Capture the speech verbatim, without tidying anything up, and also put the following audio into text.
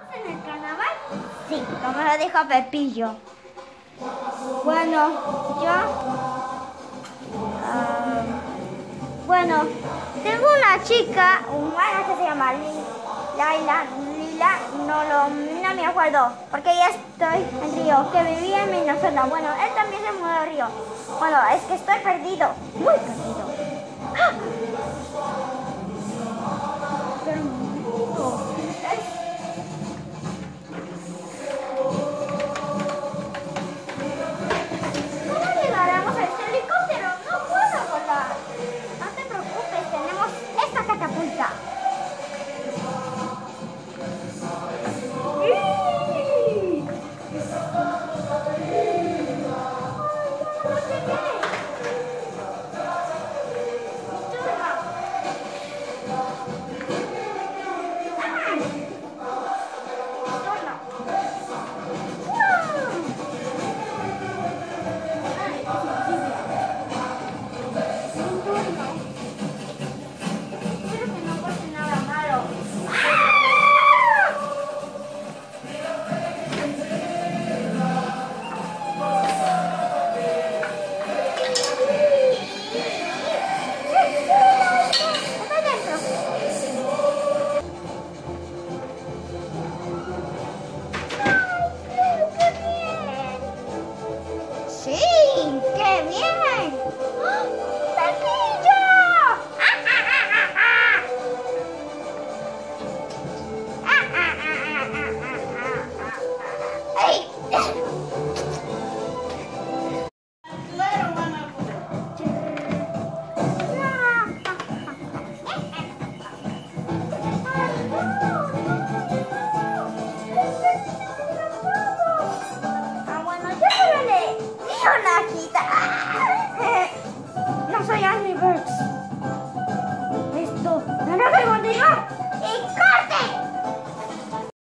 ¿En el carnaval? Sí, como lo dijo Pepillo. Bueno, yo... ah, bueno, tengo una chica humana que se llama Li- Laila, Lila, no, lo, no me acuerdo, porque ya estoy en Río, que vivía en Minnesota. Bueno, él también se mudó a Río. Bueno, es que estoy perdido, muy perdido. ¡Ah!